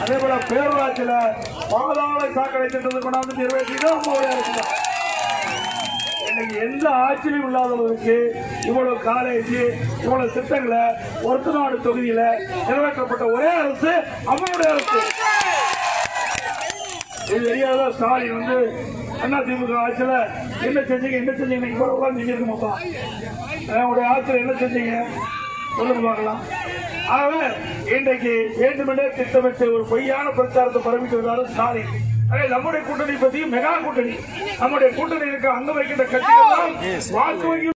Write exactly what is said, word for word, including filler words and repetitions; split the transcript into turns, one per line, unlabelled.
அதே போல பேரூராட்சியில பாதாள சாக்கடை திட்டத்தை கொண்டாந்து நிறைவேற்றிதான் அம்மாவுடைய அரசு தான். இன்னைக்கு எந்த ஆட்சியிலும் இல்லாதவருக்கு இவ்வளவு காலேஜ் இவ்வளவு திட்டங்களை ஒருத்தநாடு தொகுதியில நிறைவேற்றப்பட்ட ஒரே அரசு அம்மாவுடைய அரசு. இது தெரியாத ஸ்டாலின் வந்து அண்ணா திமுக ஆட்சியில என்ன செஞ்சீங்க என்ன செஞ்சீங்க இவ்வளவு செஞ்சிருக்க மொத்தம் உங்களுடைய ஆட்சியில் என்ன செஞ்சீங்க சொல்லுங்க பார்க்கலாம். ஆகவே இன்றைக்கு வேண்டுமென்றே திட்டமிட்டு ஒரு பொய்யான பிரச்சாரத்தை பரப்பிட்டு வந்தாலும் ஸ்டாலின். நம்முடைய கூட்டணி பத்தி மெகா கூட்டணி, நம்முடைய கூட்டணி இருக்க அங்க வைக்கின்ற கட்சிகள் வாக்கு வங்கி